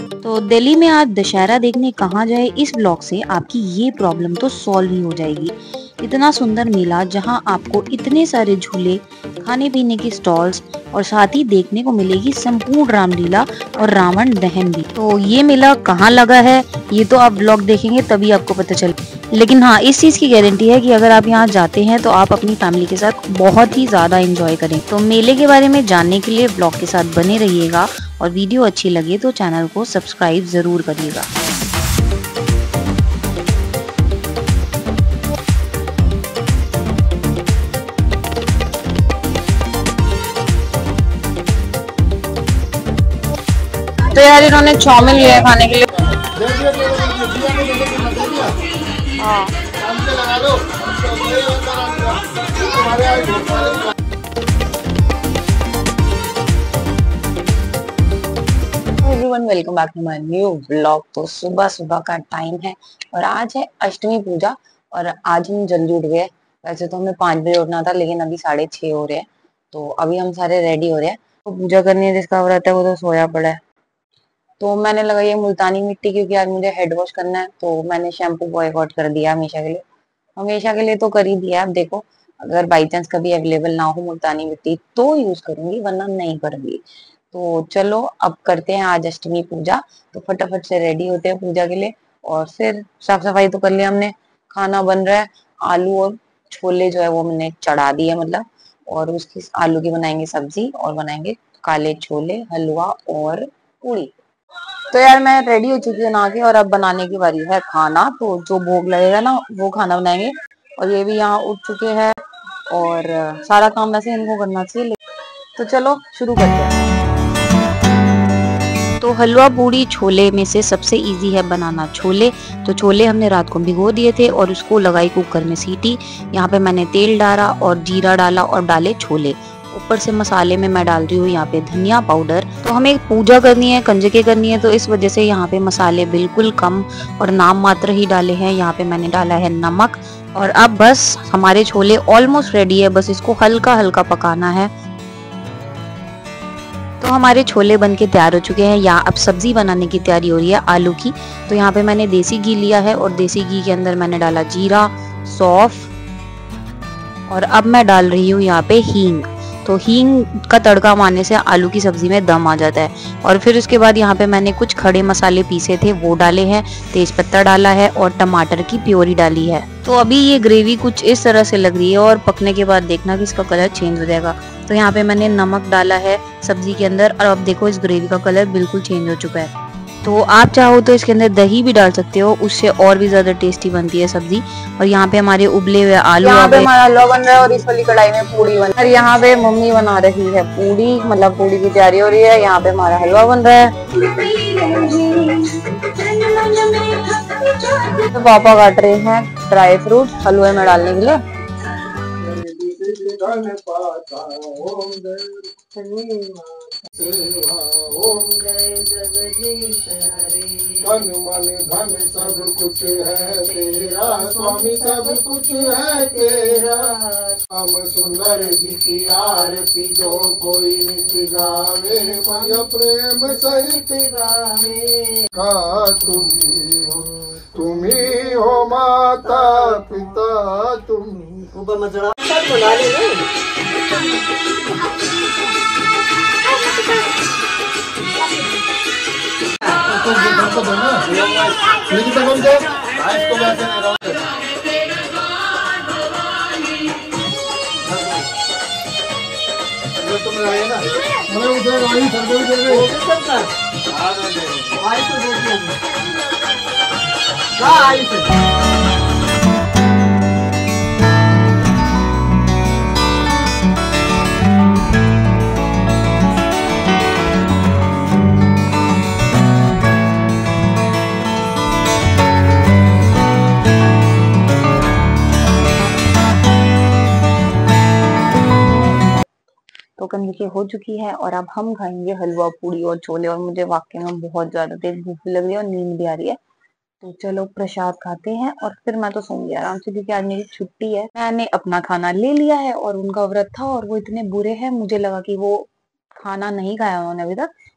तो दिल्ली में आज दशहरा देखने कहाँ जाए, इस ब्लॉग से आपकी ये प्रॉब्लम तो सॉल्व ही हो जाएगी। इतना सुंदर मेला जहाँ आपको इतने सारे झूले, खाने पीने की स्टॉल्स और साथ ही देखने को मिलेगी संपूर्ण रामलीला और रावण दहन भी। तो ये मेला कहाँ लगा है ये तो आप ब्लॉग देखेंगे तभी आपको पता चले। लेकिन हाँ, इस चीज की गारंटी है कि अगर आप यहाँ जाते हैं तो आप अपनी फैमिली के साथ बहुत ही ज्यादा एंजॉय करें। तो मेले के बारे में जानने के लिए ब्लॉग के साथ बने रहिएगा और वीडियो अच्छी लगे तो चैनल को सब्सक्राइब जरूर करिएगा। तो यार इन्होंने चाउमीन लिया खाने के लिए। हाँ everyone, welcome back to my new blog. तो सुबह सुबह का टाइम है और आज है अष्टमी पूजा और आज हम जल्दी उठ गए। वैसे तो हमें 5 बजे उठना था लेकिन अभी 6:30 हो रहे हैं। तो अभी हम सारे रेडी हो रहे हैं। तो पूजा करनी है, जिसका व्रत है वो तो सोया पड़ा है। तो मैंने लगाई है मुल्तानी मिट्टी क्योंकि आज मुझे हेड वॉश करना है। तो मैंने शैम्पू बॉयकॉट कर दिया हमेशा के लिए तो कर ही दिया। अब देखो, अगर बाई चांस कभी अवेलेबल ना हो मुल्तानी मिट्टी तो यूज करूंगी, वरना नहीं करूंगी। तो चलो अब करते हैं आज अष्टमी पूजा। तो फटाफट से रेडी होते हैं पूजा के लिए और फिर साफ सफाई तो कर लिया हमने। खाना बन रहा है, आलू और छोले जो है वो मैंने चढ़ा दिए मतलब। और उसकी आलू की बनाएंगे सब्जी और बनाएंगे काले छोले, हलवा और पूड़ी। तो यार मैं रेडी हो चुकी हूँ नहा के और अब बनाने की बारी है खाना। तो जो भोग लगेगा ना वो खाना बनाएंगे। और ये भी यहाँ उठ चुके हैं और सारा काम वैसे इनको करना चाहिए। तो चलो शुरू करते हैं। तो हलवा पूड़ी छोले में से सबसे इजी है बनाना छोले। तो छोले हमने रात को भिगो दिए थे और उसको लगाई कुकर में सीटी। यहाँ पे मैंने तेल डाला और जीरा डाला और डाले छोले। ऊपर से मसाले में मैं डाल रही हूँ यहाँ पे धनिया पाउडर। तो हमें पूजा करनी है, कंजके करनी है, तो इस वजह से यहाँ पे मसाले बिल्कुल कम और नाम मात्र ही डाले हैं। यहाँ पे मैंने डाला है नमक। और अब बस हमारे छोले ऑलमोस्ट रेडी है, बस इसको हल्का हल्का पकाना है। तो हमारे छोले बनके तैयार हो चुके हैं। यहाँ अब सब्जी बनाने की तैयारी हो रही है आलू की। तो यहाँ पे मैंने देसी घी लिया है और देसी घी के अंदर मैंने डाला जीरा, सौंफ और अब मैं डाल रही हूँ यहाँ पे हींग। तो हींग का तड़का मारने से आलू की सब्जी में दम आ जाता है। और फिर उसके बाद यहाँ पे मैंने कुछ खड़े मसाले पीसे थे वो डाले हैं, तेज पत्ता डाला है और टमाटर की प्योरी डाली है। तो अभी ये ग्रेवी कुछ इस तरह से लग रही है और पकने के बाद देखना कि इसका कलर चेंज हो जाएगा। तो यहाँ पे मैंने नमक डाला है सब्जी के अंदर और अब देखो इस ग्रेवी का कलर बिल्कुल चेंज हो चुका है। तो आप चाहो तो इसके अंदर दही भी डाल सकते हो, उससे और भी ज्यादा टेस्टी बनती है सब्जी। और यहाँ पे हमारे उबले हुए आलू, यहाँ पे हमारा हलवा बन रहा है और इस वाली कढ़ाई में पूड़ी बन रही है। यहाँ पे मम्मी बना रही है पूड़ी, मतलब पूड़ी की तैयारी हो रही है। यहाँ पे हमारा हलवा बन रहा है। तो पापा काट रहे हैं ड्राई फ्रूट हलवे में डालने के लिए। धन मन धन सब कुछ है तेरा स्वामी, सब कुछ है तेरा। हम सुंदर जी की आरती जो कोई नित गावे, मन प्रेम सहित गावे। का तुम्ही हो माता पिता तुम। मजड़ा बना ले तो कंजके हो चुकी है और अब हम खाएंगे हलवा पूड़ी और छोले। और मुझे वाकई में बहुत ज्यादा तेज भूख लग रही है और नींद भी आ रही है। तो चलो प्रसाद खाते हैं और फिर मैं तो सोऊंगी आराम से क्योंकि आज मेरी छुट्टी है। मैंने अपना खाना ले लिया है और उनका व्रत था और वो इतने बुरे हैं, मुझे लगा कि वो खाना नहीं खाया उन्होंने अभी तक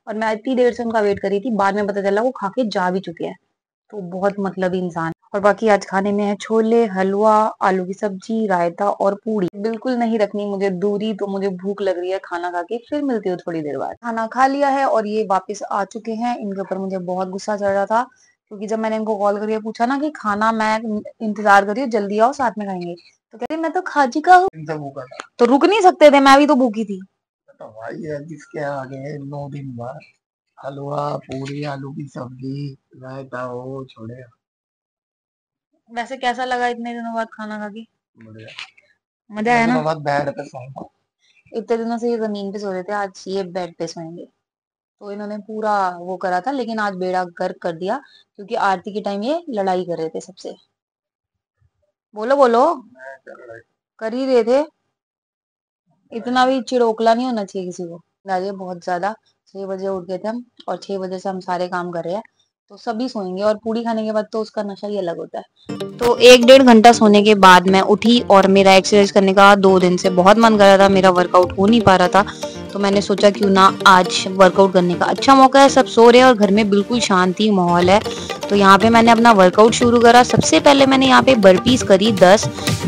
और मैं इतनी देर से उनका वेट कर रही थी, बाद में पता चला वो खा के जा भी चुके हैं। तो बहुत मतलबी इंसान। और बाकी आज खाने में है छोले, हलवा, आलू की सब्जी, रायता और पूरी। बिल्कुल नहीं रखनी मुझे दूरी, तो मुझे भूख लग रही है खाना खा के, फिर मिलती हूँ थोड़ी देर बाद। खाना खा लिया है और ये वापस आ चुके हैं। इनके ऊपर मुझे बहुत गुस्सा चढ़ रहा था, क्योंकि जब मैंने इनको कॉल करके पूछा ना कि खाना मैं इंतजार करिए, जल्दी आओ साथ में खाएंगे, तो कहते मैं तो खा चुका हूँ। तो रुक नहीं सकते थे, मैं भी तो भूखी थी। तो भाई है जिसके आगे 9 दिन बाद हलवा, पूरी, आलू की सब्जी, रायता हो छोड़े। वैसे कैसा लगा इतने दिनों बाद खाना खा के? मजा आया ना? बेड पे सोऊंगा। इतने दिनों से ये जमीन पे सो रहे थे, आज ये बेड पे सोएंगे। तो इन्होंने पूरा वो करा था, लेकिन आज बेड़ा गर्क कर दिया, क्योंकि आरती के टाइम ये लड़ाई कर रहे थे सबसे। बोलो बोलो। कर ही रहे थे। इतना भी चिड़ोकला नहीं होना चाहिए किसी को। नारियल बहुत ज्यादा। 6 बजे उठ गए थे हम, और 6 बजे से हम सारे काम कर रहे हैं। तो सभी सोएंगे, और पूरी खाने के बाद तो उसका नशा ही अलग होता है। तो 1-1.5 घंटा सोने के बाद मैं उठी, और मेरा एक्सरसाइज करने का 2 दिन से बहुत मन कर रहा था, मेरा वर्कआउट हो नहीं पा रहा था। तो मैंने सोचा क्यों ना आज वर्कआउट करने का अच्छा मौका है, सब सो रहे हैं और घर में बिल्कुल शांति माहौल है। तो यहाँ पे मैंने अपना वर्कआउट शुरू करा। सबसे पहले मैंने यहाँ पे बर्पीज करी 10।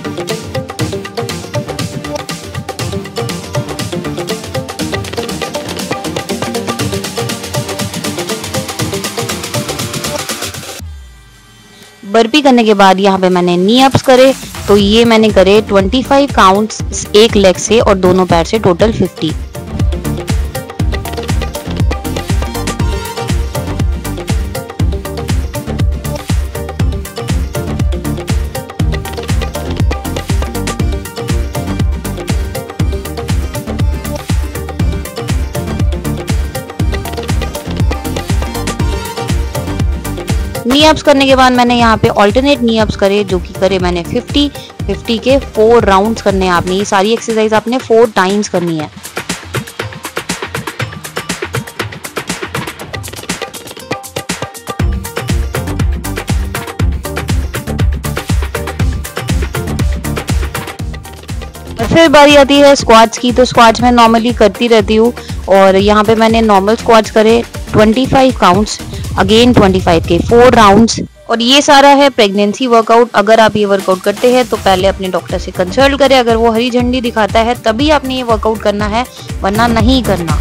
बर्पी करने के बाद यहाँ पे मैंने नी अप्स करे। तो ये मैंने करे 25 काउंट्स एक लेग से, और दोनों पैर से टोटल 50। नी अप्स करने के बाद मैंने यहाँ पे ऑल्टरनेट नी अप्स करे, जो कि करे मैंने 50 के 4 राउंड्स करने हैं आपने। ये सारी एक्सरसाइज आपने 4 टाइम्स करनी है। और फिर बारी आती है स्क्वाट्स की। तो स्क्वाट्स मैं नॉर्मली करती रहती हूँ, और यहाँ पे मैंने नॉर्मल स्क्वाट्स करे 25 काउंट्स, अगेन 25 के 4 राउंड्स। और ये सारा है प्रेगनेंसी वर्कआउट। अगर आप ये वर्कआउट करते हैं तो पहले अपने डॉक्टर से कंसल्ट करें। अगर वो हरी झंडी दिखाता है तभी आपने ये वर्कआउट करना है, वरना नहीं करना।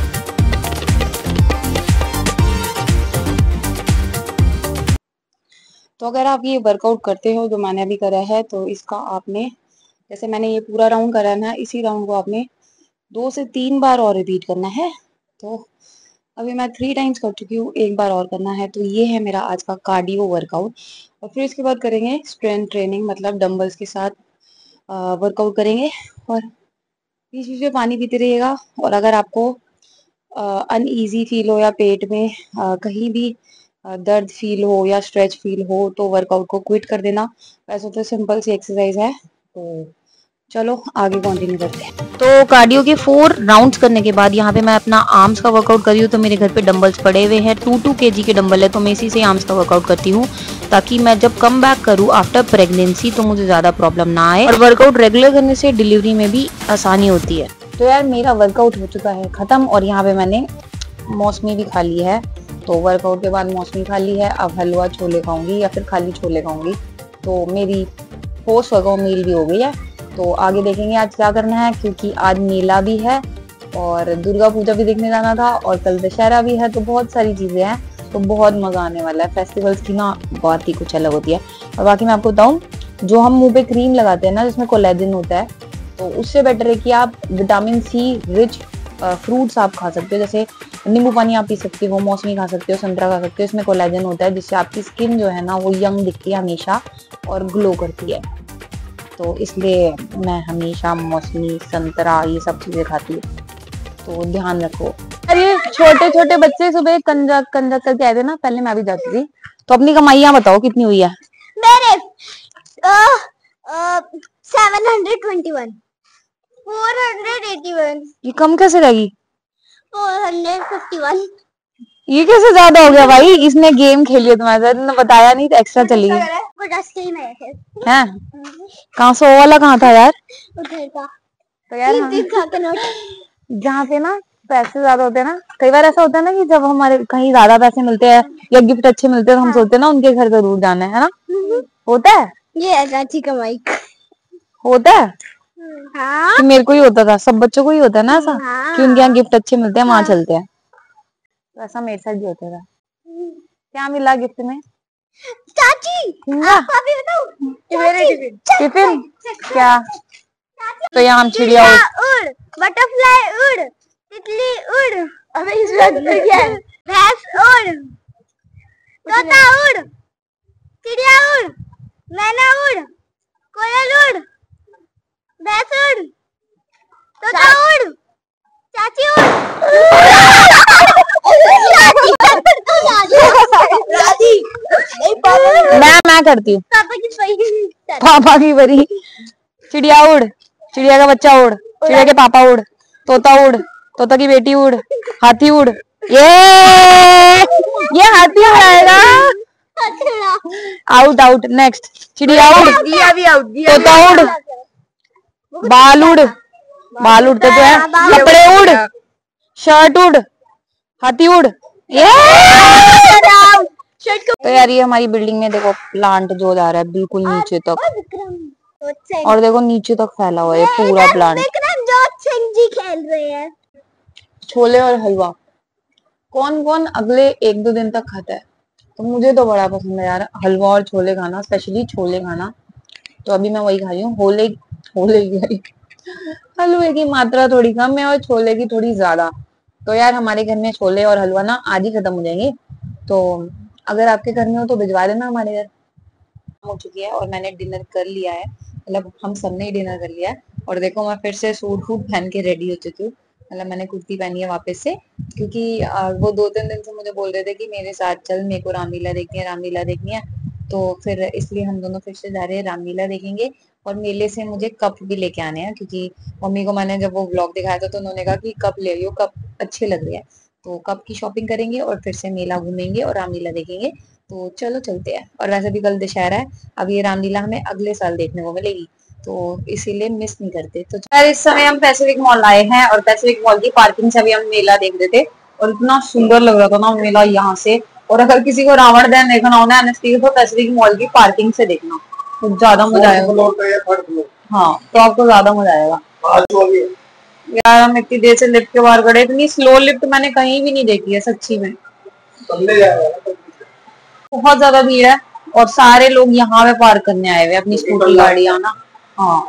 तो अगर आप ये वर्कआउट करते हो जो मैंने अभी करा है, तो इसका आपने, जैसे मैंने ये पूरा राउंड करा है ना, इसी राउंड को आपने 2 से 3 बार और रिपीट करना है। तो अभी मैं 3 टाइम्स कर चुकी हूँ, 1 बार और करना है। तो ये है मेरा आज का कार्डियो वर्कआउट। और फिर इसके बाद करेंगे स्ट्रेंथ ट्रेनिंग, मतलब डंबल्स के साथ वर्कआउट करेंगे। और बीच बीच में पानी पीते रहिएगा। और अगर आपको अनईजी फील हो, या पेट में कहीं भी दर्द फील हो, या स्ट्रेच फील हो, तो वर्कआउट को क्विट कर देना। वैसे तो सिंपल सी एक्सरसाइज है। तो चलो आगे कंटिन्यू करते हैं। तो कार्डियो के 4 राउंड्स करने के बाद यहाँ पे मैं अपना आर्म्स का वर्कआउट कर रही हूँ। तो मेरे घर पे डंबल्स पड़े हुए हैं, 2 kg के डंबल है, तो मैं इसी से आर्म्स का वर्कआउट करती हूँ, ताकि मैं जब कम बैक करूँ आफ्टर प्रेगनेंसी तो मुझे ज्यादा प्रॉब्लम ना आए। और वर्कआउट रेगुलर करने से डिलीवरी में भी आसानी होती है। तो यार मेरा वर्कआउट हो चुका है खत्म, और यहाँ पे मैंने मौसमी भी खा ली है। तो वर्कआउट के बाद मौसमी खा ली है, अब हलवा छोले खाऊंगी, या फिर खाली छोले खाऊंगी। तो मेरी पोस्ट वर्कआउट मील भी हो गई है। तो आगे देखेंगे आज क्या करना है, क्योंकि आज मेला भी है, और दुर्गा पूजा भी देखने जाना था, और कल दशहरा भी है। तो बहुत सारी चीजें हैं, तो बहुत मजा आने वाला है। फेस्टिवल्स की ना बात ही कुछ अलग होती है। और बाकी मैं आपको बताऊं, जो हम मुंह पे क्रीम लगाते हैं ना, जिसमें कोलेजन होता है, तो उससे बेटर है कि आप विटामिन सी रिच फ्रूट्स आप खा सकते हो। जैसे नींबू पानी आप पी सकते हो, मौसमी खा सकते हो, संतरा खा सकते हो। इसमें कोलेजन होता है, जिससे आपकी स्किन जो है ना वो यंग दिखती है हमेशा, और ग्लो करती है। तो इसलिए मैं हमेशा मौसमी, संतरा, ये सब चीजें खाती हूँ। तो ध्यान रखो। अरे छोटे छोटे बच्चे सुबह कंजा कंजा करके आए थे ना, पहले मैं भी जाती थी। तो अपनी कमाइयाँ बताओ कितनी हुई है? मेरे 721, 481, ये कम कैसे रहेगी? 451। ये कैसे ज्यादा हो गया भाई? इसने गेम खेली है तुम्हारे साथ, इन्होंने बताया नहीं, तो एक्स्ट्रा चली गई है। कहाँ से? वो वाला कहाँ था यार? उधर का। तो यार तीन का नोट। जहाँ पे ना पैसे ज्यादा होते हैं ना, कई बार ऐसा होता है ना कि जब हमारे कहीं ज्यादा पैसे मिलते हैं या गिफ्ट अच्छे मिलते हैं तो हम सोचते हैं ना उनके घर जरूर जाना है ना। होता है ये चाची का माइक होता है हाँ कि मेरे को ही होता था, सब बच्चों को ही होता है ना ऐसा कि उनके यहाँ गिफ्ट अच्छे मिलते हैं वहां चलते हैं। तो ऐसा मेरे साथ भी होता था। क्या मिला गिफ्ट में? चाची आप अभी बताओ टिफिन क्या? तो यहाँ हम चिड़िया उड़, बटरफ्लाई उड़, तितली उड़, अबे इसमें क्या है? भैंस उड़, तोता उड़, चिड़िया उड़, मैना उड़, कोयल उड़, भैंस उड़, तोता उड़, चाची उड़। मैं करती हूँ पापा की बरी। चिड़िया उड़, चिड़िया का बच्चा उड़, चिड़िया के पापा उड़, तोता उड़, तोता की बेटी उड़, हाथी उड़। ये हाथी उड़ाएगा। Out out. नेक्स्ट चिड़िया उड़, तोता उड़, बाल उड़, बाल उड़ते तो है, कपड़े उड़, शर्ट उड़, हाथी उड़। तो यार ये हमारी बिल्डिंग में देखो प्लांट जो जा रहा है बिल्कुल नीचे तक, और देखो नीचे तक फैला हुआ है पूरा प्लांट। सिंह जी खेल रहे हैं। छोले और हलवा कौन कौन अगले 1-2 दिन तक खाता है? तो मुझे तो बड़ा पसंद है यार हलवा और छोले खाना, स्पेशली छोले खाना। तो अभी मैं वही खा रही हूँ। हलवे की मात्रा थोड़ी कम है और छोले की थोड़ी ज्यादा। तो यार हमारे घर में छोले और हलवा ना आज ही खत्म हो जाएंगे, तो अगर आपके घर में हो तो भिजवा देना हमारे घर। हो चुकी है और मैंने डिनर कर लिया है, मतलब हम सबने ही डिनर कर लिया है। और देखो मैं फिर से सूट पहन के रेडी हो चुकी हूँ, मतलब मैंने कुर्ती पहनी है वापस से, क्योंकि वो 2-3 दिन से मुझे बोल रहे थे कि मेरे साथ चल, मेरे को रामलीला देखनी है, रामलीला देखनी है। तो फिर इसलिए हम दोनों फिर से जा रहे हैं, रामलीला देखेंगे। और मेले से मुझे कप भी लेके आने हैं, क्योंकि मम्मी को मैंने जब वो व्लॉग दिखाया था तो उन्होंने कहा कि कप ले लियो, कप अच्छे लग रहे हैं। तो कप की शॉपिंग करेंगे और फिर से मेला घूमेंगे और रामलीला देखेंगे। तो चलो चलते हैं। और वैसे भी कल दशहरा है, अब ये रामलीला हमें अगले साल देखने को मिलेगी, तो इसीलिए मिस नहीं करते। तो यार इस समय हम पैसिफिक मॉल आए हैं और पैसिफिक मॉल की पार्किंग से अभी हम मेला देख रहे थे और इतना सुंदर लग रहा था ना मेला यहाँ से। और अगर किसी को रावण दहन देखना हो ना एनएसपी तो पैसिफिक मॉल की पार्किंग से देखना, तो ज्यादा मजा आएगा। हाँ तो आपको ज्यादा मजा आएगा। यार हम इतनी देर से लिफ्ट के बाहर खड़े, इतनी स्लो लिफ्ट मैंने कहीं भी नहीं देखी है सच्ची में। बहुत ज्यादा भीड़ है और सारे लोग यहाँ पे पार्क करने आए हुए अपनी स्कूटी गाड़ियां ना। हाँ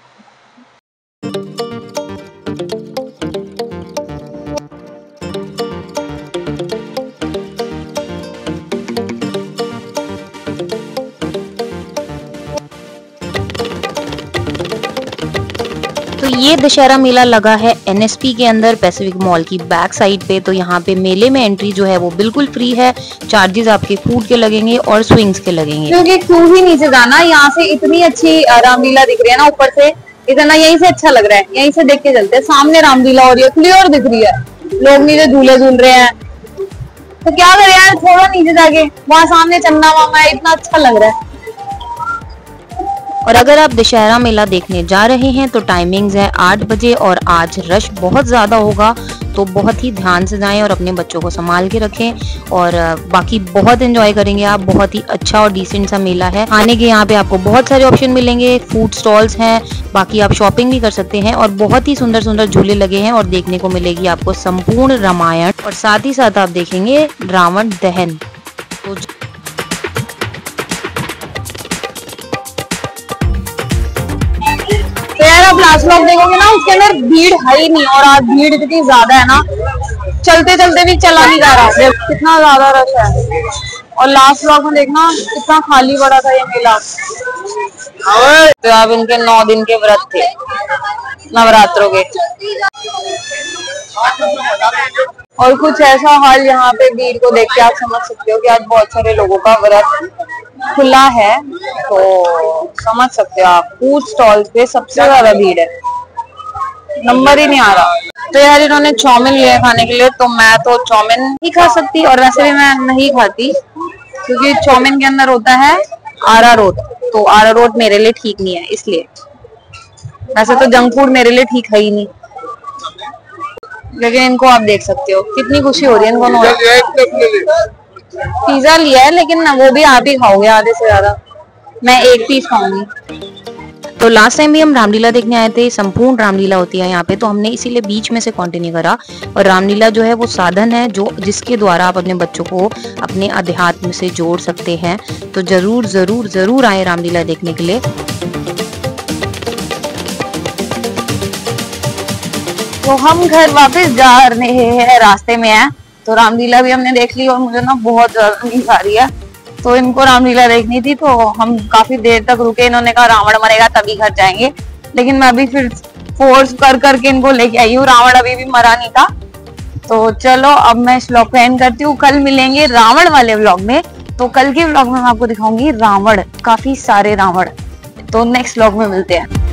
तो ये दशहरा मेला लगा है एनएसपी के अंदर पैसिफिक मॉल की बैक साइड पे। तो यहाँ पे मेले में एंट्री जो है वो बिल्कुल फ्री है, चार्जेस आपके फूड के लगेंगे और स्विंग्स के लगेंगे। क्योंकि क्यों ही नीचे जाना, यहाँ से इतनी अच्छी रामलीला दिख रही है ना ऊपर से, इतना यहीं से अच्छा लग रहा है, यहीं से देख के चलते हैं। सामने रामलीला हो रही है, क्लियर दिख रही है, लोग नीचे झूले झूल रहे हैं। तो क्या करें यार, थोड़ा नीचे जाके वहाँ सामने चंदा मामा है, इतना अच्छा लग रहा है। और अगर आप दशहरा मेला देखने जा रहे हैं तो टाइमिंग्स है 8 बजे और आज रश बहुत ज़्यादा होगा, तो बहुत ही ध्यान से जाएं और अपने बच्चों को संभाल के रखें। और बाकी बहुत एंजॉय करेंगे आप, बहुत ही अच्छा और डिसेंट सा मेला है। खाने के यहाँ पे आपको बहुत सारे ऑप्शन मिलेंगे, फूड स्टॉल्स हैं, बाकी आप शॉपिंग भी कर सकते हैं और बहुत ही सुंदर सुंदर झूले लगे हैं और देखने को मिलेगी आपको संपूर्ण रामायण और साथ ही साथ आप देखेंगे रावण दहन। तो यार आप लास्ट व्लॉग देखोगे ना, उसके अंदर भीड़ है ही नहीं, और आज भीड़ इतनी ज्यादा है ना, चलते चलते भी चला नहीं जा रहा, कितना ज्यादा रश है। और लास्ट व्लॉग में देखना कितना खाली पड़ा था ये मेला। तो अब इनके 9 दिन के व्रत थे नवरात्रों के, और कुछ ऐसा हाल यहाँ पे भीड़ को देख के आप समझ सकते हो कि आज बहुत सारे लोगों का व्रत खुला है। तो समझ सकते हो आप, फूड स्टॉल्स पे सबसे ज्यादा भीड़ है, नंबर ही नहीं आ रहा। तो यार इन्होंने चाउमीन लिया खाने के लिए, तो मैं तो चाउमीन नहीं खा सकती, और वैसे भी मैं नहीं खाती क्योंकि चाउमीन के अंदर होता है अरारोट, तो अरारोट मेरे लिए ठीक नहीं है, इसलिए। वैसे तो जंक फूड मेरे लिए ठीक है ही नहीं। लेकिन इनको आप देख सकते हो कितनी खुशी हो रही है इनको। पिज्जा लिया है लेकिन ना वो भी आप ही खाओगे आधे से ज्यादा, मैं एक पीस खाऊंगी। तो लास्ट टाइम भी हम रामलीला देखने आए थे, संपूर्ण रामलीला होती है यहाँ पे, तो हमने इसीलिए बीच में से कंटिन्यू करा। और रामलीला जो है वो साधन है जो जिसके द्वारा आप अपने बच्चों को अपने अध्यात्म से जोड़ सकते हैं। तो जरूर जरूर जरूर आए रामलीला देखने के लिए। तो हम घर वापस जा रहे हैं, रास्ते में है। तो रामलीला भी हमने देख ली और मुझे ना बहुत ज्यादा नींद आ रही है, तो इनको रामलीला देखनी थी तो हम काफी देर तक रुके। इन्होंने कहा रावण मरेगा तभी घर जाएंगे, लेकिन मैं अभी फिर फोर्स कर करके इनको लेके आई हूँ। रावण अभी भी मरा नहीं था। तो चलो अब मैं इस व्लॉग को एंड करती हूँ, कल मिलेंगे रावण वाले व्लॉग में। तो कल के व्लॉग में मैं आपको दिखाऊंगी रावण, काफी सारे रावण। तो नेक्स्ट व्लॉग में मिलते हैं।